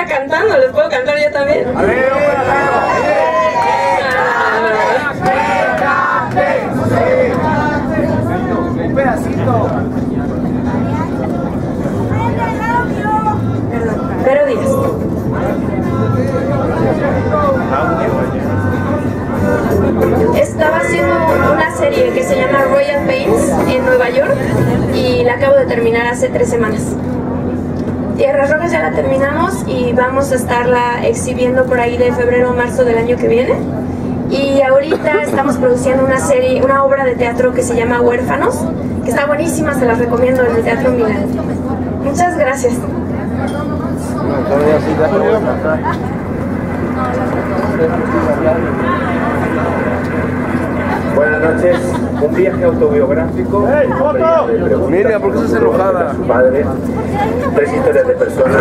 cantando, ¿les puedo cantar yo también? A ver, un pedacito. Pero Díaz. Estaba haciendo una serie que se llama Royal Pains en Nueva York y la acabo de terminar hace 3 semanas. Tierras Rojas ya la terminamos y vamos a estarla exhibiendo por ahí de febrero o marzo del año que viene. Y ahorita estamos produciendo una obra de teatro que se llama Huérfanos, que está buenísima, se las recomiendo, en el Teatro Milán. Muchas gracias. Buenas noches, un viaje autobiográfico. Mira, ¿por qué estás enojada? Su padre, 3 historias de personas.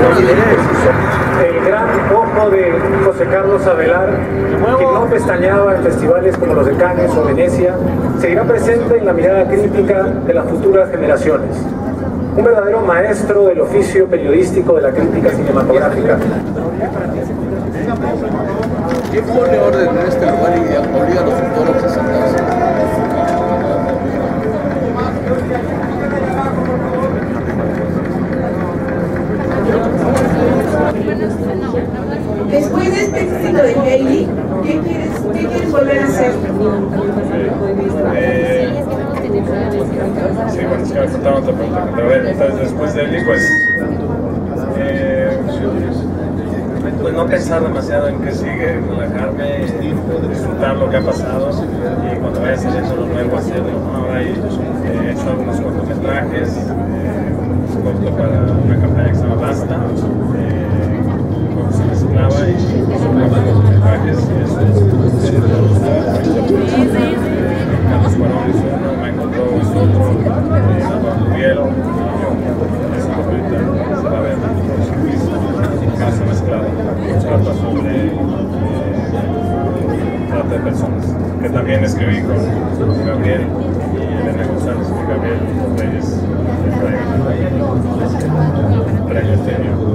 El gran ojo de José Carlos Avelar, quien no pestañaba en festivales como los de Cannes o Venecia, seguirá presente en la mirada crítica de las futuras generaciones. Un verdadero maestro del oficio periodístico de la crítica cinematográfica. ¿Quién pone orden en este lugar y obliga a los fotógrafos a sentarse? Después de este éxito de Hailey, ¿qué quieres volver a hacer? Sí, bueno, es que me faltaba otra pregunta. Pero a ver, entonces después de Hailey, pues no pensar demasiado en qué sigue, relajarme, disfrutar lo que ha pasado y cuando vaya saliendo lo nuevo hacerlo, ¿no? Ahora he hecho algunos cortometrajes, un corto para una campaña que se llama Basta, se mezclaba y son cortometrajes, Carlos Cuarón es uno, Michael Rowe es otro, Álvaro Cubiero, eso ahorita se va a ver casa mezclada, trata sobre trata de personas, que también escribí con Gabriel y Elena González, que Gabriel Reyes premio este año.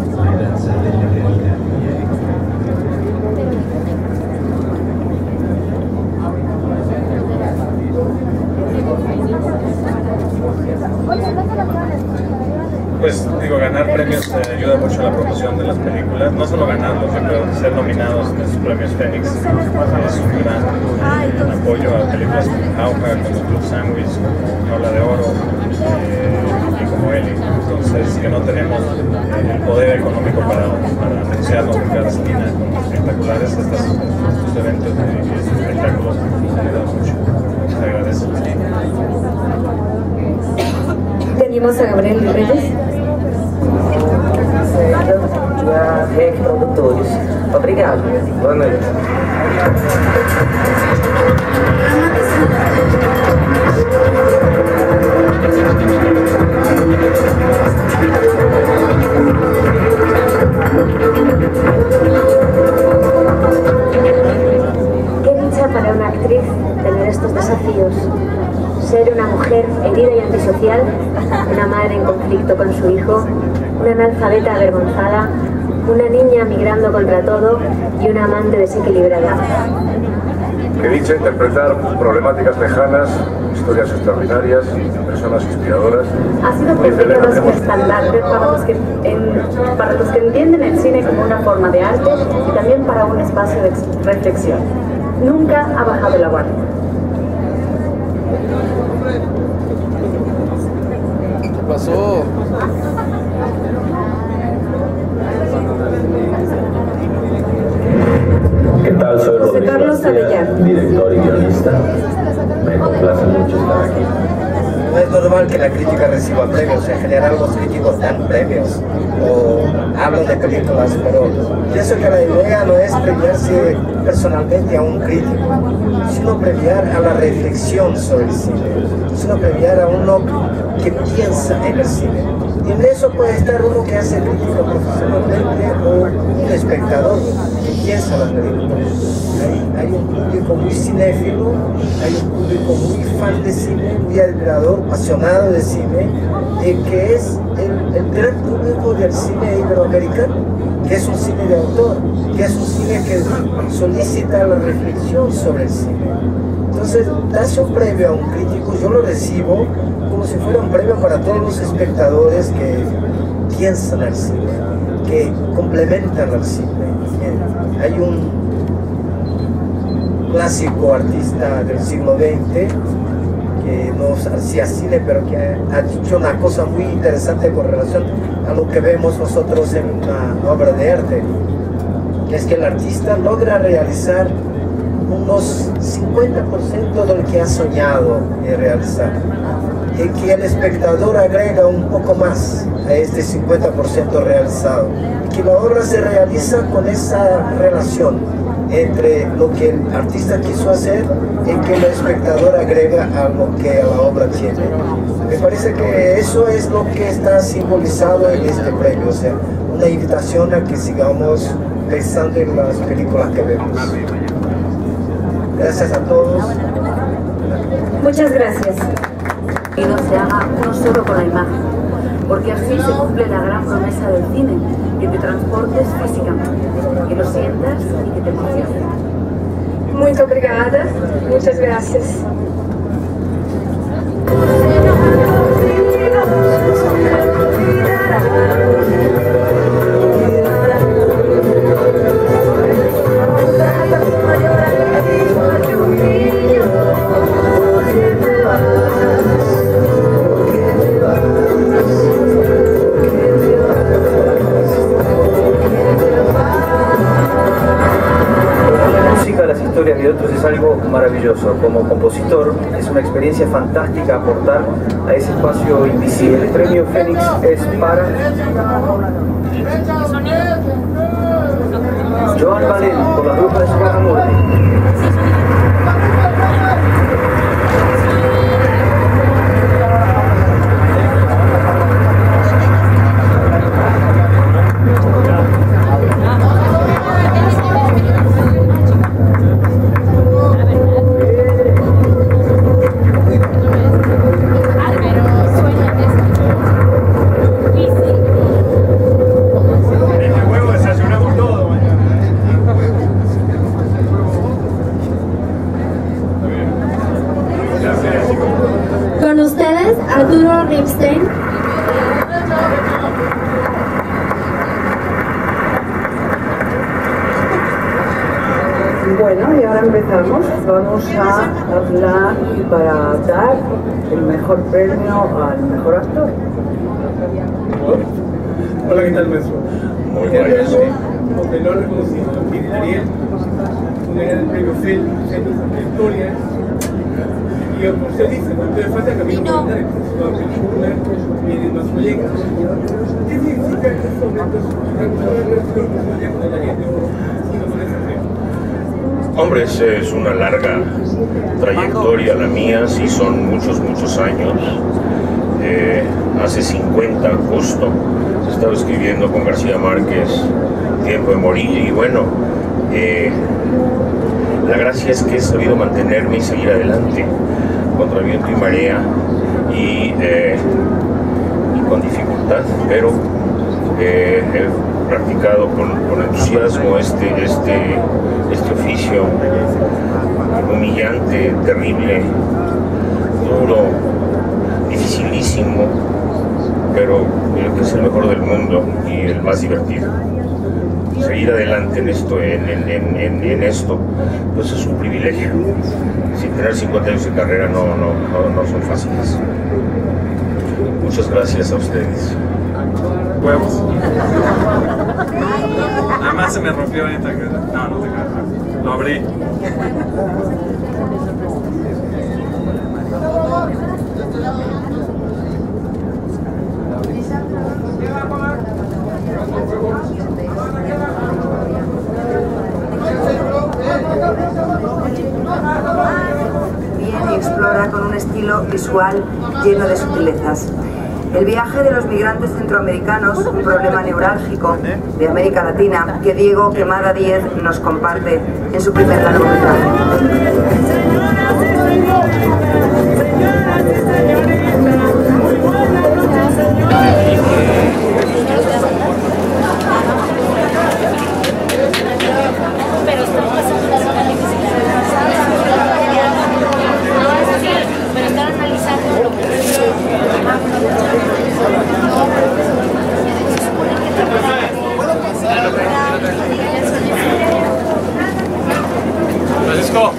Pues digo, ganar premios ayuda mucho a la promoción de las películas, no solo ganarlos, pero ser nominados en esos premios Fénix es un gran apoyo a películas como Jauja, como Club Sandwich, como Jaula de Oro y como Eli. Entonces, que no tenemos el poder económico para anunciarnos en cada esquina con espectaculares, estos eventos y estos espectáculos ayudan mucho. Se agradece. Tenemos a Gabriel Reyes. Da REC Produtores. Obrigado. Boa noite. Qué dicha para una actriz tener estos desafíos. Ser una mujer herida y antisocial, una madre en conflicto con su hijo, una analfabeta avergonzada, una niña migrando contra todo y una amante desequilibrada. Qué dicha interpretar problemáticas lejanas, historias extraordinarias, personas inspiradoras. Ha sido por décadas un estandarte para los que entienden el cine como una forma de arte y también para un espacio de reflexión. Nunca ha bajado la guardia. ¿Qué pasó? ¿Qué tal? Soy José Rodrigo Carlos García, Avellán. director y guionista. Me complace mucho estar aquí. No es normal que la crítica reciba premios, en general los críticos dan premios o hablan de películas, pero pienso que la idea no es premiarse personalmente a un crítico, sino premiar a la reflexión sobre el cine, sino premiar a uno que piensa en el cine. Y en eso puede estar uno que hace crítica profesionalmente o un espectador que piensa las películas. Hay un público muy cinéfilo, hay un público muy fan de cine, muy admirador, apasionado de cine, que es el gran público del cine iberoamericano, que es un cine de autor, que es un cine que solicita la reflexión sobre el cine. Entonces, darse un premio a un crítico, yo lo recibo como si fuera un premio para todos los espectadores que piensan al cine, que complementan al cine. Hay un clásico artista del siglo XX que no hacía cine, pero que ha dicho una cosa muy interesante con relación a lo que vemos nosotros en una obra de arte, que es que el artista logra realizar unos 50% de lo que ha soñado realizar, y que el espectador agrega un poco más a este 50% realizado, y que la obra se realiza con esa relación entre lo que el artista quiso hacer y que el espectador agrega a lo que la obra tiene. Me parece que eso es lo que está simbolizado en este premio, o sea, una invitación a que sigamos pensando en las películas que vemos. Gracias a todos. Muchas gracias. Que no se haga uno solo con la imagen, porque así se cumple la gran promesa del cine, que te transportes físicamente, que lo sientas y que te emociones. Muito obrigada, muchas gracias. De otros es algo maravilloso. Como compositor es una experiencia fantástica aportar a ese espacio invisible. El premio Fénix es para Joan Valent por La Bruja de Sugarramurdi. Con ustedes, Arturo Ripstein. Bueno, y ahora empezamos. Vamos a hablar para dar el mejor premio al mejor actor. Hola, ¿qué tal, maestro? Muy bien, sí. Porque no reconocido que Ariel, un gran premio Fénix de historia. Y como usted dice, no te falta camino para andar, entonces la película vienen más proyectos. ¿Qué significa en estos momentos con la gente? Hombre, es una larga trayectoria la mía, sí son muchos años. Hace 50 justo estaba escribiendo con García Márquez Tiempo de Morir, y bueno, la gracia es que he sabido mantenerme y seguir adelante contra viento y marea y con dificultad, pero he practicado con entusiasmo este oficio humillante, terrible, duro, dificilísimo, pero que es el mejor del mundo y el más divertido. Seguir adelante en esto, pues es un privilegio. Sin tener 50 años de carrera no son fáciles. Muchas gracias a ustedes. Huevos. Nada más se me rompió ahorita. No te creas. Lo abrí. Bien, y explora con un estilo visual lleno de sutilezas. El viaje de los migrantes centroamericanos, un problema neurálgico de América Latina que Diego Quemada Díez nos comparte en su primer largometraje. Francisco.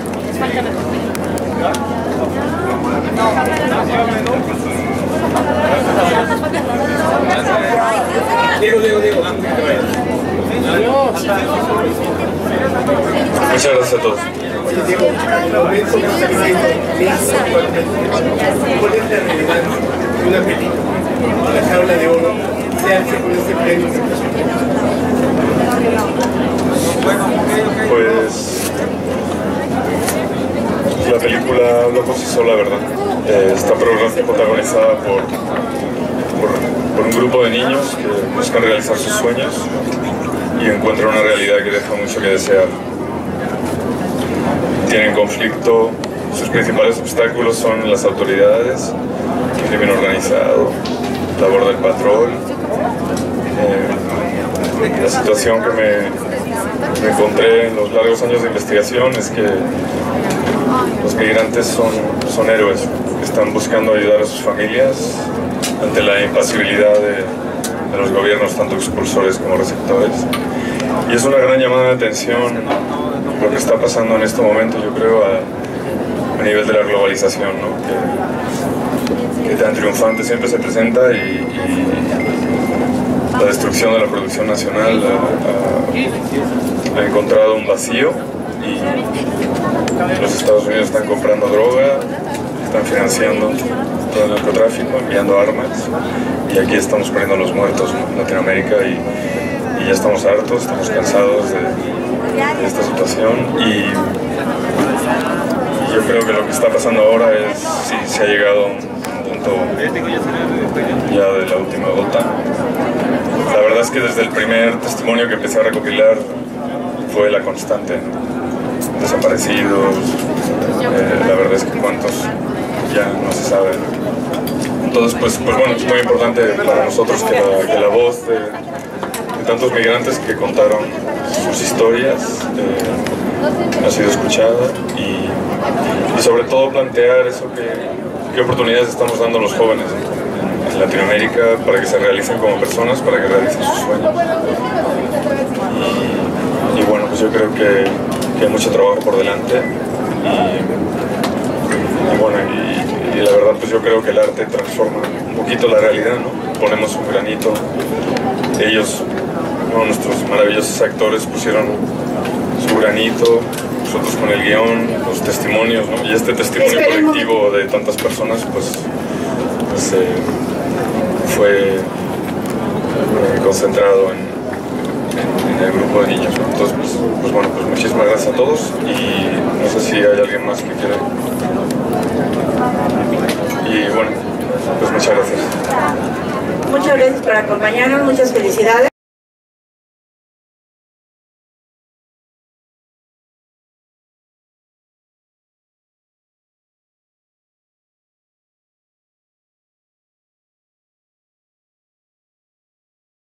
Diego. Muchas gracias a todos. Diego, el aumento que está viviendo ¿cuál es la realidad de una película? La Jaula de Oro se hace con este premio. Pues la película habla por sí sola, ¿verdad? Está protagonizada por un grupo de niños que buscan realizar sus sueños y encuentran una realidad que deja mucho que desear. Tienen conflicto, sus principales obstáculos son las autoridades, el crimen organizado, la labor del patrón. La situación que me encontré en los largos años de investigación es que los migrantes son héroes, están buscando ayudar a sus familias ante la impasibilidad de los gobiernos, tanto expulsores como receptores. Y es una gran llamada de atención lo que está pasando en este momento, yo creo, a nivel de la globalización, ¿no? que tan triunfante siempre se presenta y la destrucción de la producción nacional ha encontrado un vacío y los Estados Unidos están comprando droga, están financiando todo el narcotráfico, enviando armas y aquí estamos poniendo a los muertos en Latinoamérica y ya estamos hartos, estamos cansados de esta situación y yo creo que lo que está pasando ahora es, sí, se ha llegado a un punto ya de la última gota. La verdad es que desde el primer testimonio que empecé a recopilar fue la constante. Desaparecidos, la verdad es que cuántos ya no se sabe. Entonces, pues bueno, es muy importante para nosotros que la voz de tantos migrantes que contaron sus historias ha sido escuchada y sobre todo plantear eso qué oportunidades estamos dando a los jóvenes en Latinoamérica para que se realicen como personas, para que realicen sus sueños. Y bueno, pues yo creo que hay mucho trabajo por delante y bueno, y la verdad pues yo creo que el arte transforma un poquito la realidad, ¿no? Ponemos un granito, ellos, ¿no? Nuestros maravillosos actores pusieron su granito, nosotros con el guión, los testimonios, ¿no? Y este testimonio colectivo de tantas personas pues fue concentrado en el grupo de niños, ¿no? Entonces, pues bueno, pues muchísimas gracias a todos y no sé si hay alguien más que quiera. Y bueno, pues muchas gracias. Muchas gracias por acompañarnos, muchas felicidades.